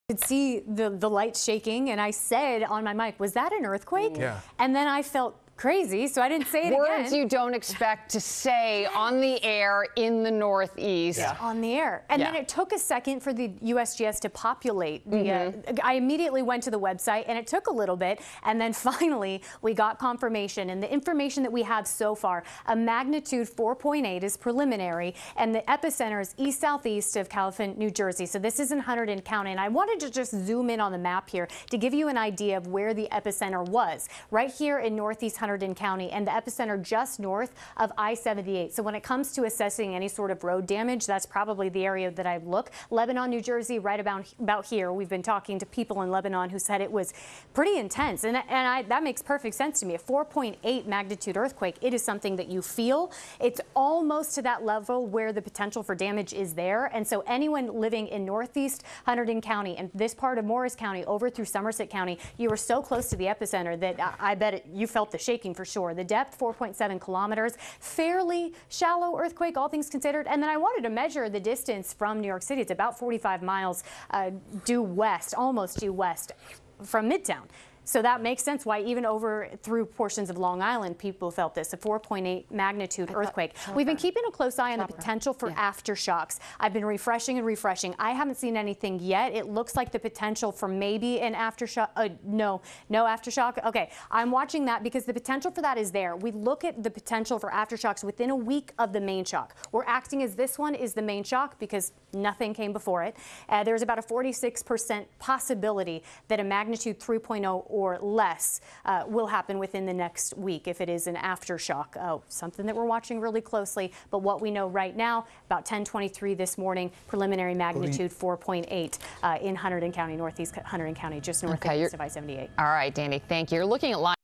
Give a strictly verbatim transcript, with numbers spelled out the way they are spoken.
could see the, the lights shaking, and I said on my mic, was that an earthquake? Yeah. And then I felt crazy, so I didn't say it again. Words you don't expect to say on the air in the Northeast. Yeah. On the air. And yeah. then it took a second for the U S G S to populate. The, mm-hmm. uh, I immediately went to the website, and it took a little bit, and then finally we got confirmation. And the information that we have so far, a magnitude four point eight is preliminary, and the epicenter is east-southeast of Calhoun, New Jersey. So this is in Hunterdon County, and I wanted to just zoom in on the map here to give you an idea of where the epicenter was. Right here in northeast Hunterdon County, and the epicenter just north of I seventy-eight. So when it comes to assessing any sort of road damage, that's probably the area that I look. Lebanon, New Jersey, right about about here. We've been talking to people in Lebanon who said it was pretty intense, and and I, that makes perfect sense to me. A four point eight magnitude earthquake, it is something that you feel. It's almost to that level where the potential for damage is there, and so anyone living in northeast Hunterdon County and this part of Morris County over through Somerset County, you were so close to the epicenter that I, I bet it, you felt the shaking for sure. The depth, four point seven kilometers, fairly shallow earthquake, all things considered. And then I wanted to measure the distance from New York City. It's about forty-five miles uh, due west, almost due west from Midtown. So that makes sense why even over through portions of Long Island, people felt this, a four point eight magnitude earthquake. We've been keeping a close eye on the potential for yeah. aftershocks. I've been refreshing and refreshing. I haven't seen anything yet. It looks like the potential for maybe an aftershock. Uh, no, no aftershock. Okay, I'm watching that because the potential for that is there. We look at the potential for aftershocks within a week of the main shock. We're acting as this one is the main shock because nothing came before it. Uh, there's about a forty-six percent possibility that a magnitude three point oh or less uh, will happen within the next week if it is an aftershock. Oh, something that we're watching really closely. But what we know right now, about ten twenty-three this morning, preliminary magnitude four point eight uh, in Hunterdon County, northeast Hunterdon County, just north okay, of I seventy-eight. All right, Dani, thank you. You're looking at